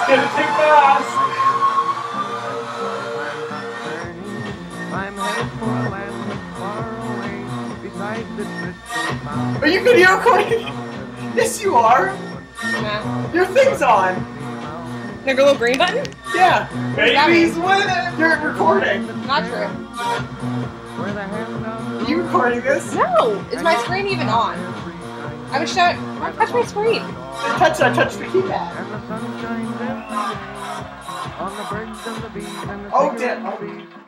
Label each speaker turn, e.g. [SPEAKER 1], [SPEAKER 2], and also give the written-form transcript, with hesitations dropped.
[SPEAKER 1] gonna take fast.
[SPEAKER 2] I'm headed for a land far away beside the crystal.
[SPEAKER 1] Are you video recording? Yes, you are.
[SPEAKER 3] Nah.
[SPEAKER 1] Your thing's on.
[SPEAKER 3] The little green button?
[SPEAKER 1] Yeah. Baby's
[SPEAKER 3] mean?
[SPEAKER 1] winning. You're recording.
[SPEAKER 3] Not true.
[SPEAKER 1] Are you recording this?
[SPEAKER 3] No! Is my screen even on? I would show it. Touch my screen.
[SPEAKER 1] Touch the keypad.
[SPEAKER 2] And the sun shines every day on the birds and the bees and the
[SPEAKER 1] Oh,
[SPEAKER 2] chickens
[SPEAKER 1] damn.
[SPEAKER 2] and the bees.